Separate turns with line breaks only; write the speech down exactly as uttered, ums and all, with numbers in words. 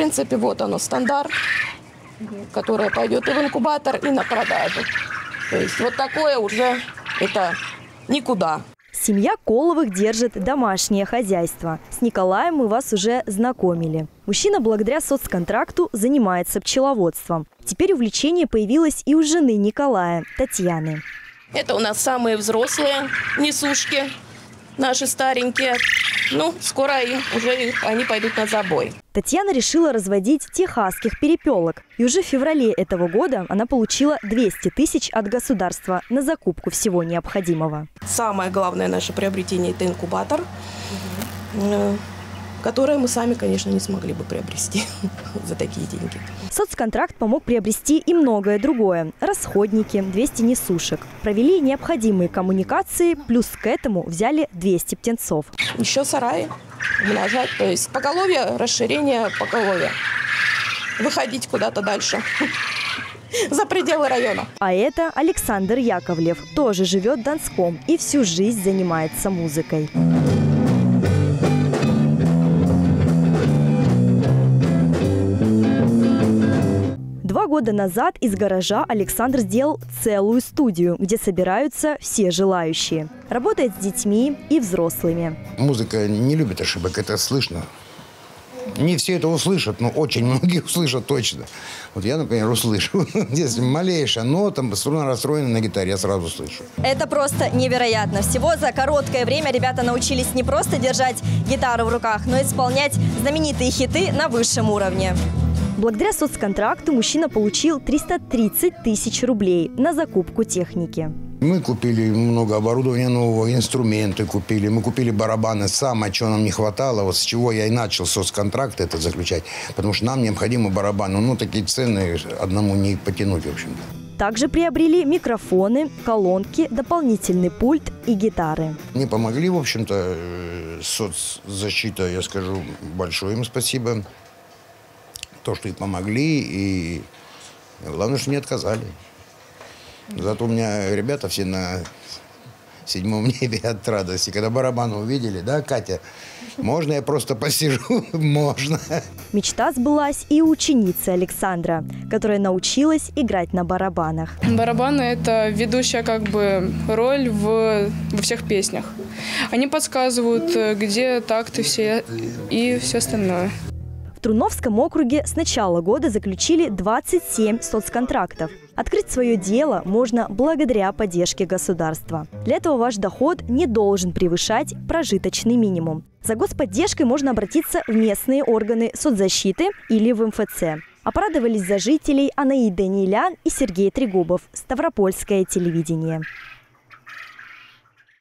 принципе, вот оно, стандарт, которое пойдет и в инкубатор, и на продажу. То есть вот такое уже это никуда.
Семья Коловых держит домашнее хозяйство. С Николаем мы вас уже знакомили. Мужчина благодаря соцконтракту занимается пчеловодством. Теперь увлечение появилось и у жены Николая, Татьяны.
Это у нас самые взрослые несушки, наши старенькие. Ну, скоро им уже они пойдут на забой.
Татьяна решила разводить техасских перепелок. И уже в феврале этого года она получила двести тысяч от государства на закупку всего необходимого.
Самое главное наше приобретение – это инкубатор, угу. который мы сами, конечно, не смогли бы приобрести за такие деньги.
Соцконтракт помог приобрести и многое другое. Расходники, двести несушек. Провели необходимые коммуникации, плюс к этому взяли двести птенцов.
Еще сараи умножать, то есть поголовье, расширение поголовья. Выходить куда-то дальше, за пределы района.
А это Александр Яковлев. Тоже живет в Донском и всю жизнь занимается музыкой. Два года назад из гаража Александр сделал целую студию, где собираются все желающие. Работает с детьми и взрослыми.
Музыка не любит ошибок, это слышно. Не все это услышат, но очень многие услышат точно. Вот я, например, услышу. Если малейшая нота, струна расстроена на гитаре, я сразу слышу.
Это просто невероятно. Всего за короткое время ребята научились не просто держать гитару в руках, но и исполнять знаменитые хиты на высшем уровне. Благодаря соцконтракту мужчина получил триста тридцать тысяч рублей на закупку техники.
Мы купили много оборудования нового, инструменты купили. Мы купили барабаны. Самое, чего нам не хватало, вот с чего я и начал соцконтракт это заключать. Потому что нам необходимы барабаны. Ну, такие цены одному не потянуть, в общем-то.
Также приобрели микрофоны, колонки, дополнительный пульт и гитары.
Мне помогли, в общем-то, соцзащита, я скажу, большое им спасибо. То, что и помогли, и главное, что не отказали. Зато у меня ребята все на седьмом небе от радости. Когда барабаны увидели, да, Катя, можно я просто посижу? Можно.
Мечта сбылась и у ученицы Александра, которая научилась играть на барабанах.
Барабаны – это ведущая как бы роль в, во всех песнях. Они подсказывают, где такты все и все остальное.
В Труновском округе с начала года заключили двадцать семь соцконтрактов. Открыть свое дело можно благодаря поддержке государства. Для этого ваш доход не должен превышать прожиточный минимум. За господдержкой можно обратиться в местные органы соцзащиты или в эм эф цэ. А порадовались за жителей Анаида Данилян и Сергей Трегубов. Ставропольское телевидение.